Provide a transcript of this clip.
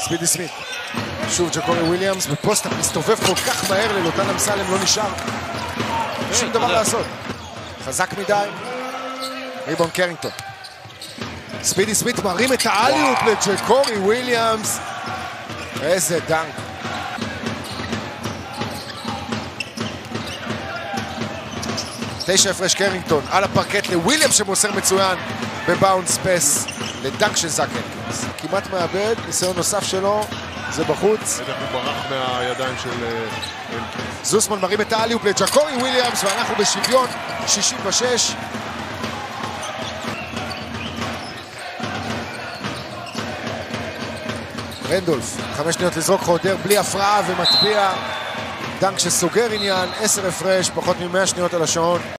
ספידי סמית. שוב ג'קורי וויליאמס בפוסט מסתובב כל כך מהר ללוטן אמסלם, לא נשאר שום דבר לעשות. חזק מדי. ריבון קרינגטון. ספידי סמית מרים את האליופ לג'קורי וויליאמס. איזה דנק. תשע הפרש קרינגטון על הפרקט לוויליאמס שמוסר מצוין בבאונס פס לדנק של זאק הנקינס. כמעט מאבד, ניסיון נוסף שלו, זה בחוץ. הוא ברח מהידיים של הנקינס. זוסמן מרים את האליופ לג'קורי וויליאמס ואנחנו בשוויון 66. רנדולף, 5 שניות לזרוק חודר בלי הפרעה ומטביע דנק שסוגר עניין, 10 הפרש, פחות מ100 שניות על השעון.